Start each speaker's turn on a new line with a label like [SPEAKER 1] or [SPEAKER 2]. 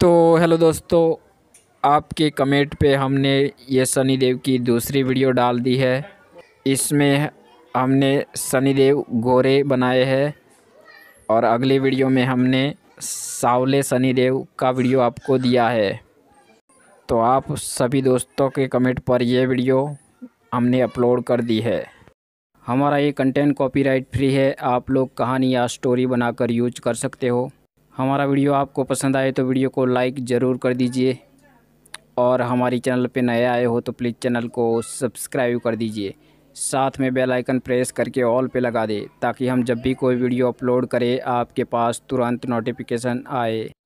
[SPEAKER 1] तो हेलो दोस्तों, आपके कमेंट पे हमने ये सनी देव की दूसरी वीडियो डाल दी है। इसमें हमने सनी देव गोरे बनाए हैं और अगली वीडियो में हमने सावले सनी देव का वीडियो आपको दिया है। तो आप सभी दोस्तों के कमेंट पर यह वीडियो हमने अपलोड कर दी है। हमारा ये कंटेंट कॉपीराइट फ्री है, आप लोग कहानी या स्टोरी बनाकर यूज कर सकते हो। हमारा वीडियो आपको पसंद आए तो वीडियो को लाइक ज़रूर कर दीजिए और हमारी चैनल पे नए आए हो तो प्लीज़ चैनल को सब्सक्राइब कर दीजिए। साथ में बेल आइकन प्रेस करके ऑल पे लगा दें ताकि हम जब भी कोई वीडियो अपलोड करें आपके पास तुरंत नोटिफिकेशन आए।